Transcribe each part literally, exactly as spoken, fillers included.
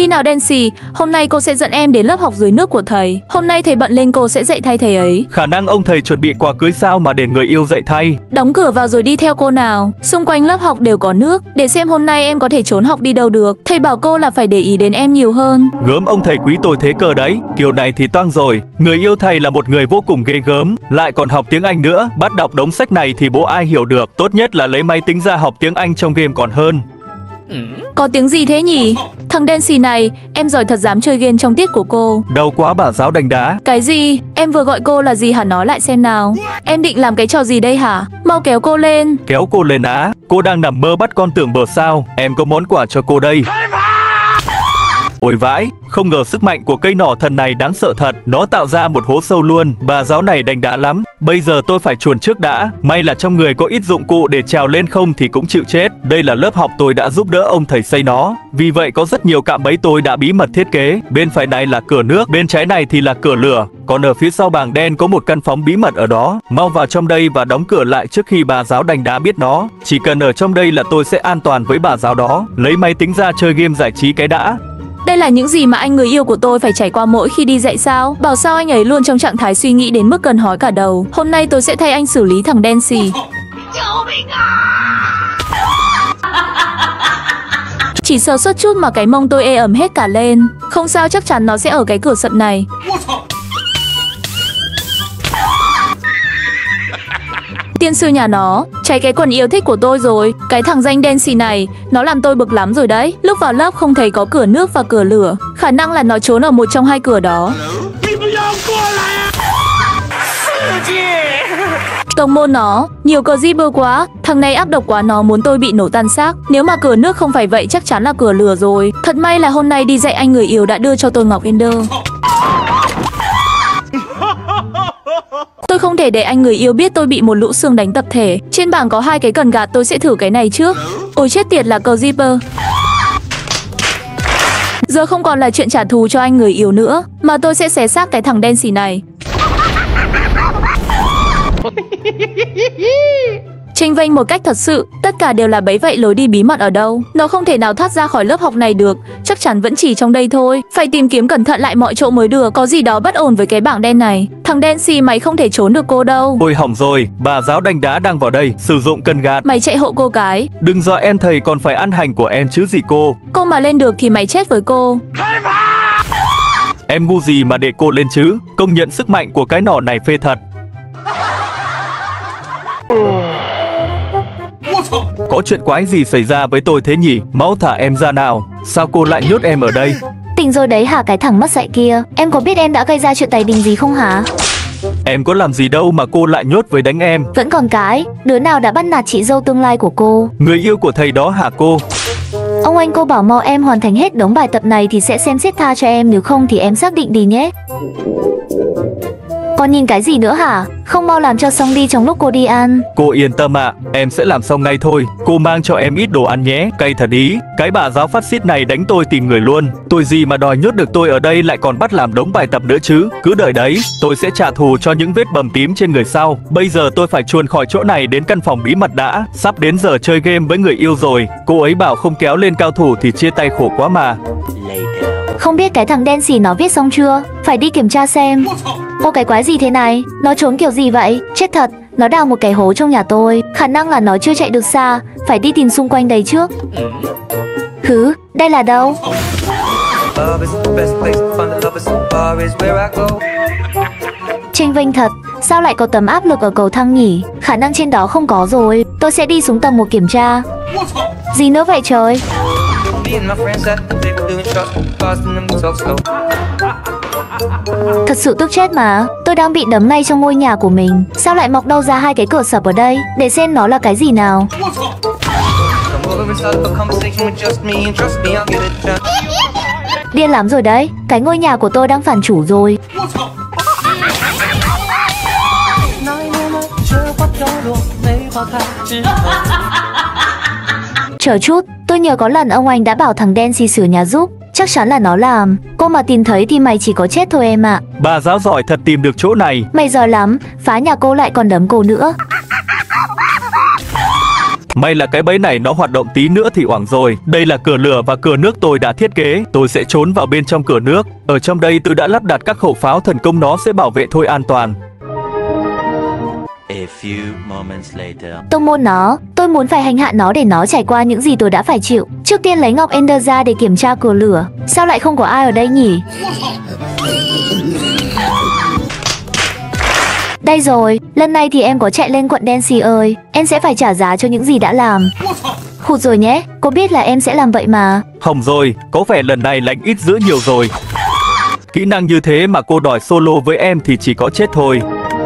Đi nào Dancy, hôm nay cô sẽ dẫn em đến lớp học dưới nước của thầy. Hôm nay thầy bận lên cô sẽ dạy thay thầy ấy. Khả năng ông thầy chuẩn bị quà cưới sao mà để người yêu dạy thay. Đóng cửa vào rồi đi theo cô nào. Xung quanh lớp học đều có nước, để xem hôm nay em có thể trốn học đi đâu được. Thầy bảo cô là phải để ý đến em nhiều hơn. Gớm, ông thầy quý tôi thế cơ đấy. Kiểu này thì toang rồi. Người yêu thầy là một người vô cùng ghê gớm, lại còn học tiếng Anh nữa. Bắt đọc đống sách này thì bố ai hiểu được. Tốt nhất là lấy máy tính ra học tiếng Anh trong game còn hơn. Có tiếng gì thế nhỉ? Thằng Dancy này, em giỏi thật, dám chơi game trong tiết của cô. Đau quá, bà giáo đánh đá. Cái gì? Em vừa gọi cô là gì hả? Nói lại xem nào. Em định làm cái trò gì đây hả? Mau kéo cô lên. Kéo cô lên á? Cô đang nằm mơ bắt con tưởng bờ sao? Em có món quà cho cô đây. Ôi vãi, không ngờ sức mạnh của cây nỏ thần này đáng sợ thật. Nó tạo ra một hố sâu luôn. Bà giáo này đánh đá lắm. Bây giờ tôi phải chuồn trước đã. May là trong người có ít dụng cụ để trèo lên, không thì cũng chịu chết. Đây là lớp học tôi đã giúp đỡ ông thầy xây nó. Vì vậy có rất nhiều cạm bẫy tôi đã bí mật thiết kế. Bên phải này là cửa nước, bên trái này thì là cửa lửa. Còn ở phía sau bảng đen có một căn phòng bí mật ở đó. Mau vào trong đây và đóng cửa lại trước khi bà giáo đánh đá biết nó. Chỉ cần ở trong đây là tôi sẽ an toàn với bà giáo đó. Lấy máy tính ra chơi game giải trí cái đã. Đây là những gì mà anh người yêu của tôi phải trải qua mỗi khi đi dạy sao? Bảo sao anh ấy luôn trong trạng thái suy nghĩ đến mức cần hói cả đầu. Hôm nay tôi sẽ thay anh xử lý thằng Dancy. Chỉ sơ suất chút mà cái mông tôi ê ẩm hết cả lên. Không sao, chắc chắn nó sẽ ở cái cửa sập này. Tiên sư nhà nó, cháy cái quần yêu thích của tôi rồi. Cái thằng danh Dancy này, nó làm tôi bực lắm rồi đấy. Lúc vào lớp không thấy có cửa nước và cửa lửa. Khả năng là nó trốn ở một trong hai cửa đó. Tông môn nó, nhiều cờ di bơ quá. Thằng này ác độc quá, nó muốn tôi bị nổ tan xác. Nếu mà cửa nước không phải vậy chắc chắn là cửa lửa rồi. Thật may là hôm nay đi dạy anh người yêu đã đưa cho tôi ngọc Ender. Tôi không thể để anh người yêu biết tôi bị một lũ xương đánh tập thể. Trên bảng có hai cái cần gạt, tôi sẽ thử cái này trước. Ôi chết tiệt, là cờ Zipper. Giờ không còn là chuyện trả thù cho anh người yêu nữa, mà tôi sẽ xé xác cái thằng Dancy này. Chênh vênh một cách thật sự, tất cả đều là bẫy. Vậy lối đi bí mật ở đâu? Nó không thể nào thoát ra khỏi lớp học này được, chắc chắn vẫn chỉ trong đây thôi. Phải tìm kiếm cẩn thận lại mọi chỗ mới được. Có gì đó bất ổn với cái bảng đen này. Thằng Dancy, mày không thể trốn được cô đâu. Ôi hỏng rồi, bà giáo đánh đá đang vào đây, sử dụng cần gạt. Mày chạy hộ cô cái. Đừng dọa em, thầy còn phải ăn hành của em chứ gì cô. Cô mà lên được thì mày chết với cô. Em ngu gì mà để cô lên chứ. Công nhận sức mạnh của cái nỏ này phê thật. Có chuyện quái gì xảy ra với tôi thế nhỉ? Máu thả em ra nào. Sao cô lại nhốt em ở đây? Tỉnh rồi đấy hả cái thằng mất dạy kia? Em có biết em đã gây ra chuyện tày đình gì không hả? Em có làm gì đâu mà cô lại nhốt với đánh em. Vẫn còn cái, đứa nào đã bắt nạt chị dâu tương lai của cô? Người yêu của thầy đó hả cô? Ông anh cô bảo mau em hoàn thành hết đống bài tập này thì sẽ xem xét tha cho em, nếu không thì em xác định đi nhé. Còn nhìn cái gì nữa hả? Không mau làm cho xong đi trong lúc cô đi ăn. Cô yên tâm ạ, à, em sẽ làm xong ngay thôi. Cô mang cho em ít đồ ăn nhé. Cay thật ý. Cái bà giáo phát xít này đánh tôi tìm người luôn. Tôi gì mà đòi nhốt được tôi ở đây, lại còn bắt làm đống bài tập nữa chứ. Cứ đợi đấy, tôi sẽ trả thù cho những vết bầm tím trên người sau. Bây giờ tôi phải chuồn khỏi chỗ này đến căn phòng bí mật đã. Sắp đến giờ chơi game với người yêu rồi. Cô ấy bảo không kéo lên cao thủ thì chia tay khổ quá mà. Không biết cái thằng Dancy nó viết xong chưa? Phải đi kiểm tra xem. Ô cái quái gì thế này? Nó trốn kiểu gì vậy? Chết thật, nó đào một cái hố trong nhà tôi. Khả năng là nó chưa chạy được xa. Phải đi tìm xung quanh đây trước. Hứ, đây là đâu? Chênh vênh thật, sao lại có tấm áp lực ở cầu thang nhỉ? Khả năng trên đó không có rồi. Tôi sẽ đi xuống tầng một kiểm tra. Gì nữa vậy trời? Thật sự tức chết mà. Tôi đang bị đấm ngay trong ngôi nhà của mình. Sao lại mọc đâu ra hai cái cửa sập ở đây? Để xem nó là cái gì nào. Điên lắm rồi đấy. Cái ngôi nhà của tôi đang phản chủ rồi. Chờ chút, tôi nhớ có lần ông anh đã bảo thằng Dancy sửa nhà giúp. Chắc chắn là nó làm. Cô mà tìm thấy thì mày chỉ có chết thôi em ạ. Bà giáo giỏi thật, tìm được chỗ này. Mày giỏi lắm, phá nhà cô lại còn đấm cô nữa. May là cái bẫy này nó hoạt động tí nữa thì oảng rồi. Đây là cửa lửa và cửa nước tôi đã thiết kế. Tôi sẽ trốn vào bên trong cửa nước. Ở trong đây tôi đã lắp đặt các khẩu pháo thần công, nó sẽ bảo vệ tôi an toàn. A few moments later. Tông môn nó, tôi muốn phải hành hạ nó để nó trải qua những gì tôi đã phải chịu. Trước tiên lấy ngọc Ender ra để kiểm tra cửa lửa. Sao lại không có ai ở đây nhỉ? Đây rồi, lần này thì em có chạy lên quận Dancy ơi. Em sẽ phải trả giá cho những gì đã làm. Khụt rồi nhé, cô biết là em sẽ làm vậy mà. Hỏng rồi, có vẻ lần này lạnh ít dữ nhiều rồi. Kỹ năng như thế mà cô đòi solo với em thì chỉ có chết thôi.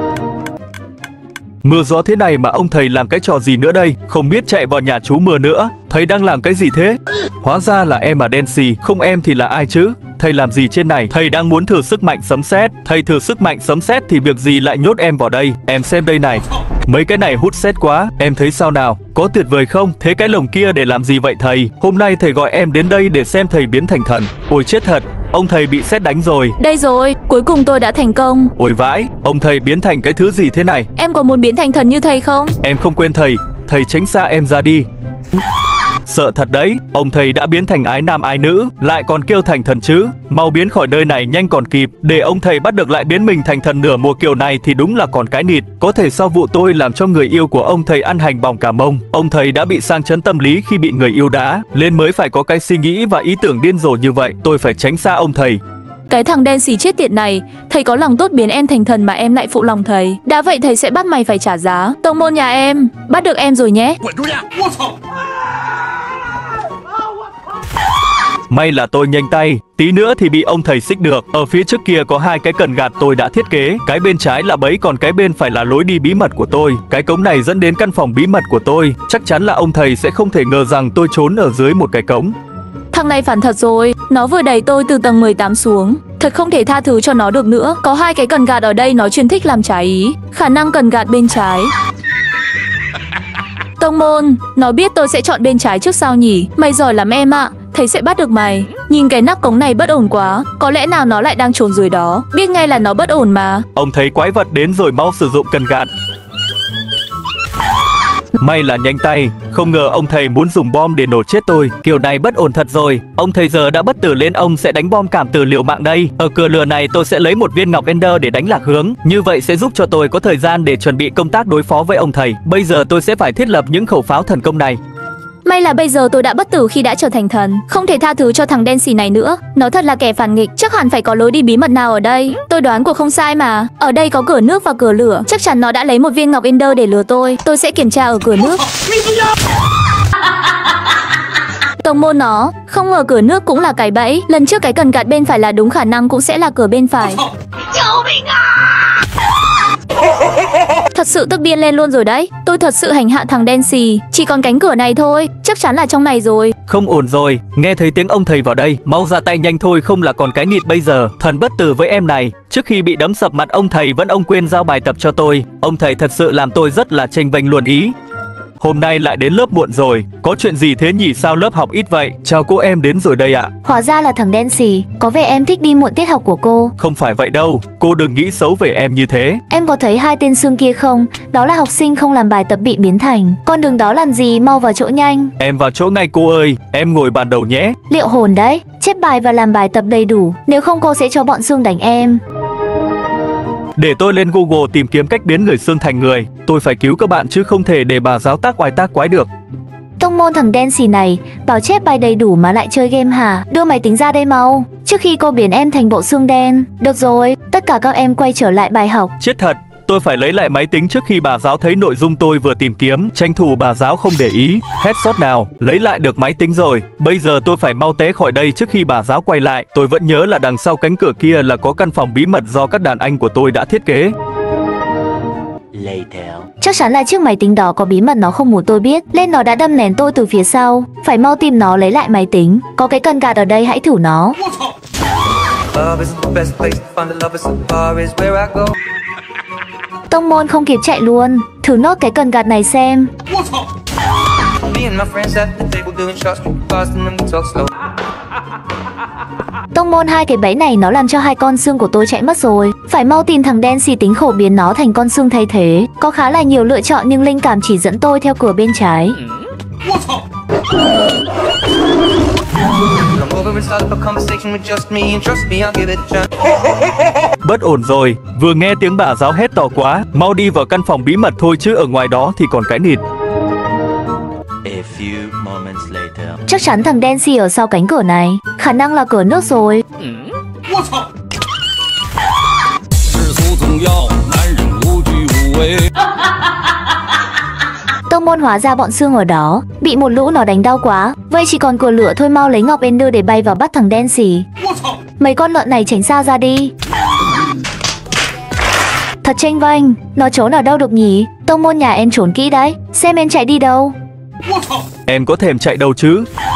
Mưa gió thế này mà ông thầy làm cái trò gì nữa đây? Không biết chạy vào nhà chú mưa nữa. Thầy đang làm cái gì thế? Hóa ra là em à Dancy, không em thì là ai chứ? Thầy làm gì trên này? Thầy đang muốn thử sức mạnh sấm sét. Thầy thử sức mạnh sấm sét thì việc gì lại nhốt em vào đây? Em xem đây này. Mấy cái này hút sét quá. Em thấy sao nào? Có tuyệt vời không? Thế cái lồng kia để làm gì vậy thầy? Hôm nay thầy gọi em đến đây để xem thầy biến thành thần. Ôi chết thật, ông thầy bị sét đánh rồi. Đây rồi, cuối cùng tôi đã thành công. Ôi vãi, ông thầy biến thành cái thứ gì thế này? Em có muốn biến thành thần như thầy không? Em không quên thầy. Thầy tránh xa em ra đi. Sợ thật đấy, ông thầy đã biến thành ái nam ái nữ, lại còn kêu thành thần chứ. Mau biến khỏi nơi này nhanh còn kịp. Để ông thầy bắt được lại biến mình thành thần nửa mùa kiểu này thì đúng là còn cái nịt. Có thể sau vụ tôi làm cho người yêu của ông thầy ăn hành bỏng cả mông. Ông thầy đã bị sang chấn tâm lý khi bị người yêu đá, nên mới phải có cái suy nghĩ và ý tưởng điên rồ như vậy. Tôi phải tránh xa ông thầy. Cái thằng đen xì chết tiệt này, thầy có lòng tốt biến em thành thần mà em lại phụ lòng thầy. Đã vậy thầy sẽ bắt mày phải trả giá. Tông môn nhà em, bắt được em rồi nhé. May là tôi nhanh tay, tí nữa thì bị ông thầy xích được. Ở phía trước kia có hai cái cần gạt tôi đã thiết kế. Cái bên trái là bẫy, còn cái bên phải là lối đi bí mật của tôi. Cái cống này dẫn đến căn phòng bí mật của tôi. Chắc chắn là ông thầy sẽ không thể ngờ rằng tôi trốn ở dưới một cái cống. Thằng này phản thật rồi, nó vừa đẩy tôi từ tầng mười tám xuống. Thật không thể tha thứ cho nó được nữa. Có hai cái cần gạt ở đây, nó chuyên thích làm trái ý. Khả năng cần gạt bên trái. Tông môn, nó biết tôi sẽ chọn bên trái trước sao nhỉ? Mày giỏi lắm em ạ, thầy sẽ bắt được mày. Nhìn cái nắp cống này bất ổn quá. Có lẽ nào nó lại đang trốn dưới đó. Biết ngay là nó bất ổn mà. Ông thấy quái vật đến rồi, mau sử dụng cần gạt. May là nhanh tay, không ngờ ông thầy muốn dùng bom để nổ chết tôi. Kiểu này bất ổn thật rồi. Ông thầy giờ đã bất tử lên, ông sẽ đánh bom cảm tử liều mạng đây. Ở cửa lửa này tôi sẽ lấy một viên ngọc Ender để đánh lạc hướng. Như vậy sẽ giúp cho tôi có thời gian để chuẩn bị công tác đối phó với ông thầy. Bây giờ tôi sẽ phải thiết lập những khẩu pháo thần công này. May là bây giờ tôi đã bất tử khi đã trở thành thần. Không thể tha thứ cho thằng đen xì này nữa. Nó thật là kẻ phản nghịch. Chắc hẳn phải có lối đi bí mật nào ở đây. Tôi đoán của không sai mà. Ở đây có cửa nước và cửa lửa. Chắc chắn nó đã lấy một viên ngọc Ender để lừa tôi. Tôi sẽ kiểm tra ở cửa nước. Tông môn nó, không ngờ cửa nước cũng là cái bẫy. Lần trước cái cần gạt bên phải là đúng, khả năng cũng sẽ là cửa bên phải. Thật sự tức điên lên luôn rồi đấy. Tôi thật sự hành hạ thằng đen xì. Chỉ còn cánh cửa này thôi. Chắc chắn là trong này rồi. Không ổn rồi, nghe thấy tiếng ông thầy vào đây. Mau ra tay nhanh thôi, không là còn cái nịt bây giờ. Thần bất tử với em này. Trước khi bị đấm sập mặt ông thầy vẫn ông quên giao bài tập cho tôi. Ông thầy thật sự làm tôi rất là chênh vênh luôn ý. Hôm nay lại đến lớp muộn rồi. Có chuyện gì thế nhỉ, sao lớp học ít vậy? Chào cô, em đến rồi đây ạ. Hóa ra là thằng đen xì. Có vẻ em thích đi muộn tiết học của cô. Không phải vậy đâu, cô đừng nghĩ xấu về em như thế. Em có thấy hai tên xương kia không? Đó là học sinh không làm bài tập bị biến thành. Con đường đó làm gì, mau vào chỗ nhanh. Em vào chỗ ngay cô ơi, em ngồi bàn đầu nhé. Liệu hồn đấy, chép bài và làm bài tập đầy đủ. Nếu không cô sẽ cho bọn xương đánh em. Để tôi lên Google tìm kiếm cách biến người xương thành người. Tôi phải cứu các bạn chứ không thể để bà giáo tác oai tác quái được. Tông môn thằng đen xì này, bảo chép bài đầy đủ mà lại chơi game hả? Đưa máy tính ra đây mau, trước khi cô biến em thành bộ xương đen. Được rồi, tất cả các em quay trở lại bài học. Chết thật, tôi phải lấy lại máy tính trước khi bà giáo thấy nội dung tôi vừa tìm kiếm. Tranh thủ bà giáo không để ý. Headshot nào, lấy lại được máy tính rồi. Bây giờ tôi phải mau té khỏi đây trước khi bà giáo quay lại. Tôi vẫn nhớ là đằng sau cánh cửa kia là có căn phòng bí mật do các đàn anh của tôi đã thiết kế. Later. Chắc chắn là chiếc máy tính đó có bí mật nó không muốn tôi biết, nên nó đã đâm nén tôi từ phía sau. Phải mau tìm nó lấy lại máy tính. Có cái cần gạt ở đây, hãy thử nó. Tông môn không kịp chạy luôn. Thử nốt cái cần gạt này xem. Tông môn, hai cái bẫy này nó làm cho hai con xương của tôi chạy mất rồi. Phải mau tìm thằng đen xì tính khổ biến nó thành con xương thay thế. Có khá là nhiều lựa chọn nhưng linh cảm chỉ dẫn tôi theo cửa bên trái. Come over and start up a conversation with just me, and trust me, I'll give it a chance. Bất ổn rồi, vừa nghe tiếng bà giáo hét to quá, mau đi vào căn phòng bí mật thôi chứ ở ngoài đó thì còn cái nịt. A few moments later. Chắc chắn thằng Dancy ở sau cánh cửa này. Khả năng là cửa nước rồi. 世俗总要男人无惧无畏。 Tông môn hóa ra bọn xương ở đó. Bị một lũ nó đánh đau quá. Vậy chỉ còn cửa lửa thôi, mau lấy ngọc Ender để bay vào bắt thằng Dancy. Mấy con lợn này tránh xa ra đi. Thật chênh vênh. Nó trốn ở đâu được nhỉ? Tông môn nhà em trốn kỹ đấy. Xem em chạy đi đâu. Em có thèm chạy đâu chứ?